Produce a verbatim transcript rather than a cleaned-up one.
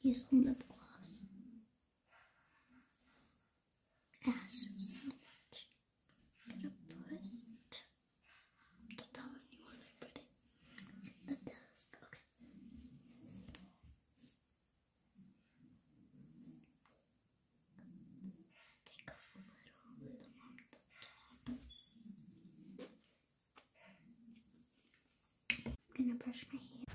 use some lip gloss. It has so much. I'm gonna put it. Don't tell anyone I put it in the desk. Okay. Take a little bit on the top. I'm gonna brush my hair.